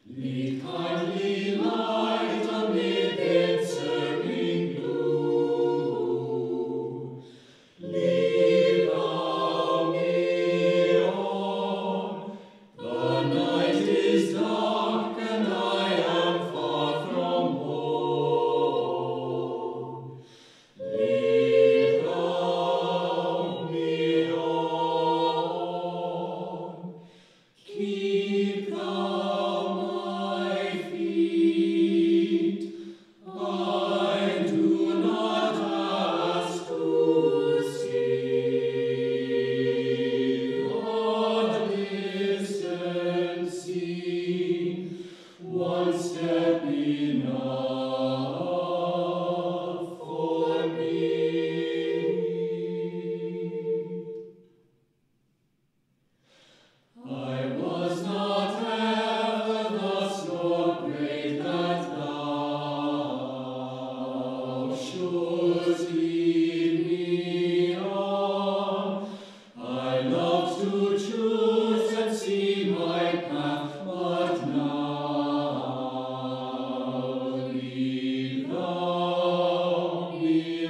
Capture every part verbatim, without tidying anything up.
Lead kindly light amid encircling gloom. Lead thou me on. The night is dark and I am far from home. Lead thou me on. Keep thou my feet. I do not ask to see the distant scene. One step enough for me. I was not ever thus nor great that thou shouldst lead me on. I loved to choose and see my path, but now lead thou me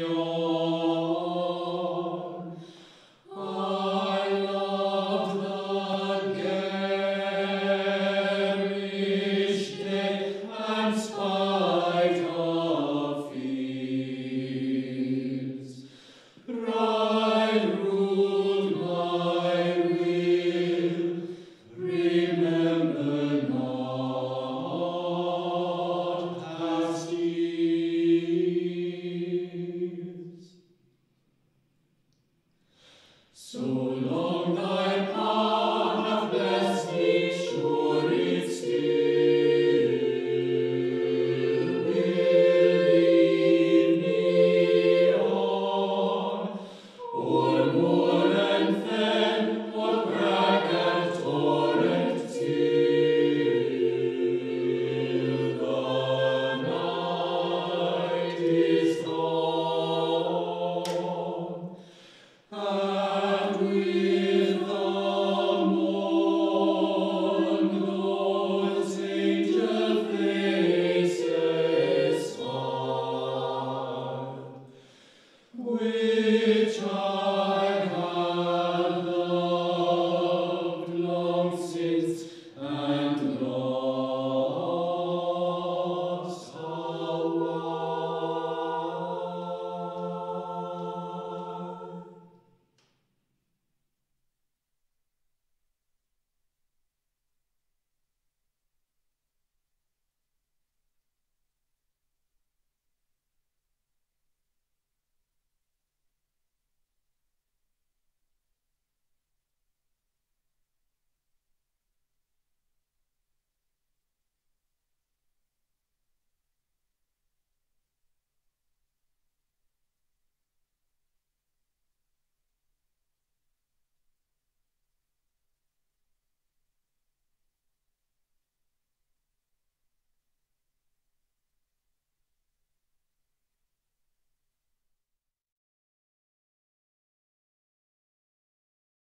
on. I love the garish day and spite of fears. Pride ruled my will, remember not past years. So long thy power hath blessed thee, sure